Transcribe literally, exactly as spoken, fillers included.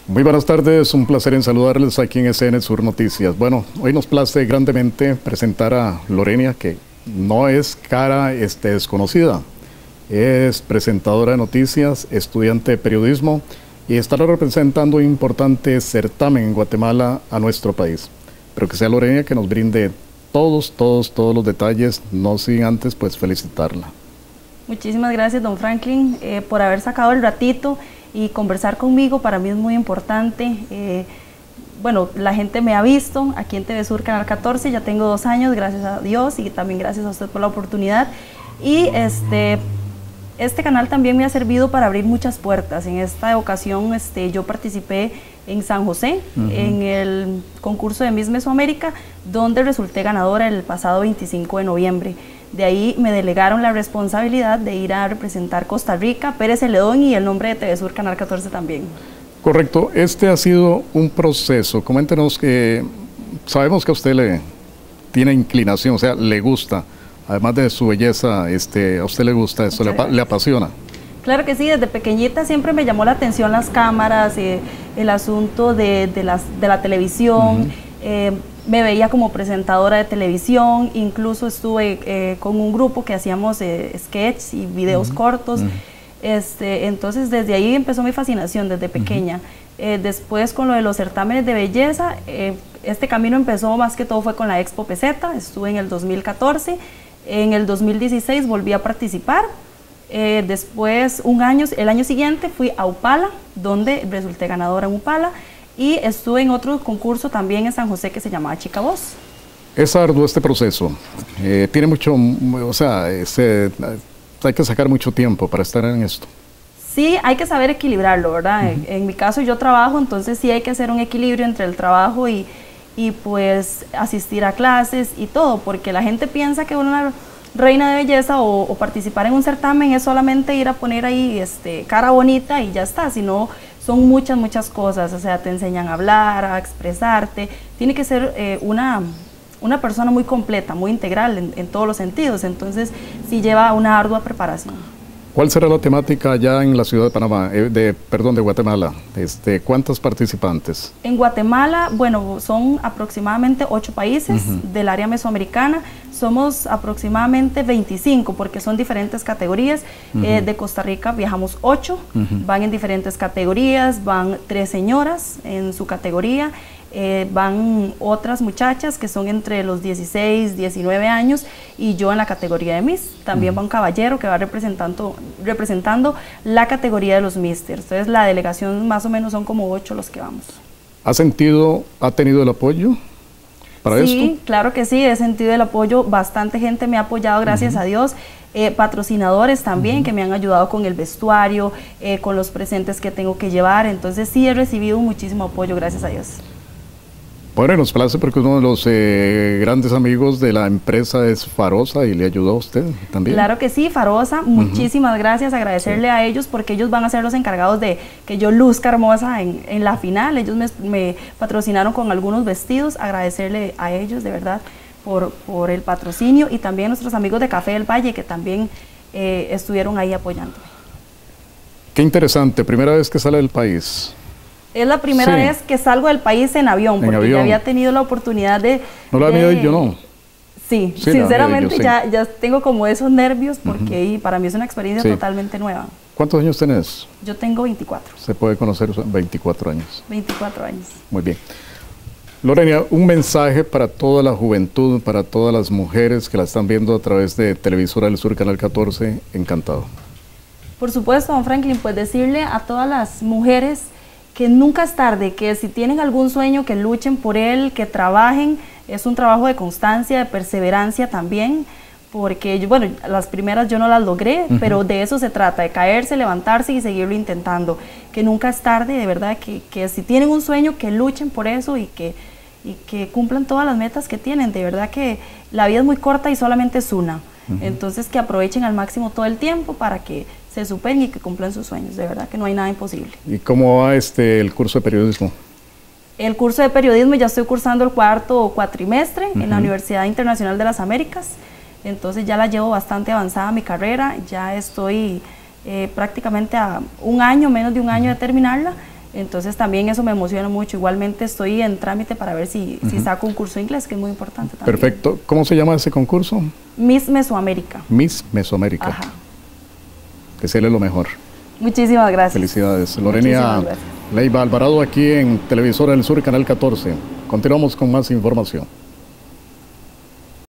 Muy buenas tardes, un placer en saludarles aquí en S N Sur Noticias. Bueno, hoy nos place grandemente presentar a Lorenia, que no es cara este, desconocida. Es presentadora de noticias, estudiante de periodismo y estará representando un importante certamen en Guatemala a nuestro país. Pero que sea Lorenia que nos brinde todos, todos, todos los detalles, no sin antes pues felicitarla. Muchísimas gracias, don Franklin, eh, por haber sacado el ratito y conversar conmigo. Para mí es muy importante. Eh, bueno, la gente me ha visto aquí en T V Sur Canal catorce, ya tengo dos años, gracias a Dios, y también gracias a usted por la oportunidad. Y este, este canal también me ha servido para abrir muchas puertas. En esta ocasión este, yo participé en San José, uh-huh. en el concurso de Miss Mesoamérica, donde resulté ganadora el pasado veinticinco de noviembre. De ahí me delegaron la responsabilidad de ir a representar Costa Rica, Pérez Celedón y el nombre de T V Sur Canal catorce también. Correcto, este ha sido un proceso. Coméntenos que sabemos que a usted le tiene inclinación, o sea, le gusta, además de su belleza, este, a usted le gusta eso, le, le apasiona. Claro que sí, desde pequeñita siempre me llamó la atención las cámaras, eh, el asunto de, de, las, de la televisión. Uh-huh. eh, Me veía como presentadora de televisión, incluso estuve eh, con un grupo que hacíamos eh, sketches y videos uh-huh. cortos. Uh-huh. este, entonces desde ahí empezó mi fascinación desde pequeña. Uh-huh. eh, después con lo de los certámenes de belleza, eh, este camino empezó más que todo fue con la Expo P Z, estuve en el dos mil catorce, en el dos mil dieciséis volví a participar. Eh, después, un año, el año siguiente fui a Upala, donde resulté ganadora en Upala. Y estuve en otro concurso también en San José que se llamaba Chica Voz. Es arduo este proceso, eh, tiene mucho, o sea, ese, hay que sacar mucho tiempo para estar en esto. Sí, hay que saber equilibrarlo, ¿verdad? Uh-huh. en, en mi caso yo trabajo, entonces sí hay que hacer un equilibrio entre el trabajo y, y pues asistir a clases y todo, porque la gente piensa que una reina de belleza o, o participar en un certamen es solamente ir a poner ahí este, cara bonita y ya está, sino son muchas, muchas cosas. O sea, te enseñan a hablar, a expresarte, tiene que ser eh, una, una persona muy completa, muy integral en, en todos los sentidos, entonces sí lleva una ardua preparación. ¿Cuál será la temática allá en la ciudad de Panamá, eh, de, perdón, de Guatemala? Este, ¿Cuántos participantes? En Guatemala, bueno, son aproximadamente ocho países uh-huh. del área mesoamericana, somos aproximadamente veinticinco porque son diferentes categorías. Uh-huh. eh, de Costa Rica viajamos ocho, uh-huh. van en diferentes categorías, van tres señoras en su categoría, Eh, van otras muchachas que son entre los dieciséis, diecinueve años y yo en la categoría de Miss. También uh-huh. va un caballero que va representando, representando la categoría de los Misters. Entonces la delegación más o menos son como ocho los que vamos. ¿Ha sentido, ha tenido el apoyo para sí, esto? Sí, claro que sí, he sentido el apoyo. Bastante gente me ha apoyado, gracias uh-huh. a Dios. Eh, patrocinadores también uh-huh. que me han ayudado con el vestuario, eh, con los presentes que tengo que llevar. Entonces sí he recibido muchísimo apoyo, gracias a Dios. Bueno, nos place porque uno de los eh, grandes amigos de la empresa es Farosa y le ayudó a usted también. Claro que sí, Farosa, uh-huh. muchísimas gracias, agradecerle sí. a ellos porque ellos van a ser los encargados de que yo luzca hermosa en, en la final. Ellos me, me patrocinaron con algunos vestidos, agradecerle a ellos de verdad por, por el patrocinio y también a nuestros amigos de Café del Valle que también eh, estuvieron ahí apoyándome. Qué interesante, primera vez que sale del país. Es la primera sí. vez que salgo del país en avión, porque en avión. ya había tenido la oportunidad de... ¿No la había yo no? Sí, sí sinceramente yo, sí. Ya, ya tengo como esos nervios, porque uh-huh. para mí es una experiencia sí. totalmente nueva. ¿Cuántos años tenés? Yo tengo veinticuatro. Se puede conocer veinticuatro años. veinticuatro años. Muy bien. Lorenia, un mensaje para toda la juventud, para todas las mujeres que la están viendo a través de Televisora del Sur Canal catorce, encantado. Por supuesto, don Franklin, pues decirle a todas las mujeres que nunca es tarde, que si tienen algún sueño, que luchen por él, que trabajen. Es un trabajo de constancia, de perseverancia también, porque yo, bueno, las primeras yo no las logré, uh-huh. pero de eso se trata, de caerse, levantarse y seguirlo intentando, que nunca es tarde, de verdad, que, que si tienen un sueño, que luchen por eso y que, y que cumplan todas las metas que tienen. De verdad que la vida es muy corta y solamente es una, uh-huh. entonces que aprovechen al máximo todo el tiempo para que se superen y que cumplan sus sueños. De verdad que no hay nada imposible. ¿Y cómo va este el curso de periodismo? El curso de periodismo ya estoy cursando el cuarto cuatrimestre uh-huh. en la Universidad Internacional de las Américas, entonces ya la llevo bastante avanzada mi carrera, ya estoy eh, prácticamente a un año, menos de un año de terminarla, Entonces también eso me emociona mucho. Igualmente estoy en trámite para ver si, uh-huh. si saco un curso de inglés, que es muy importante también. Perfecto. ¿Cómo se llama ese concurso? Miss Mesoamérica. Miss Mesoamérica. Ajá. Desearle lo mejor. Muchísimas gracias. Felicidades. Lorenia Leiva Alvarado aquí en Televisora del Sur, Canal catorce. Continuamos con más información.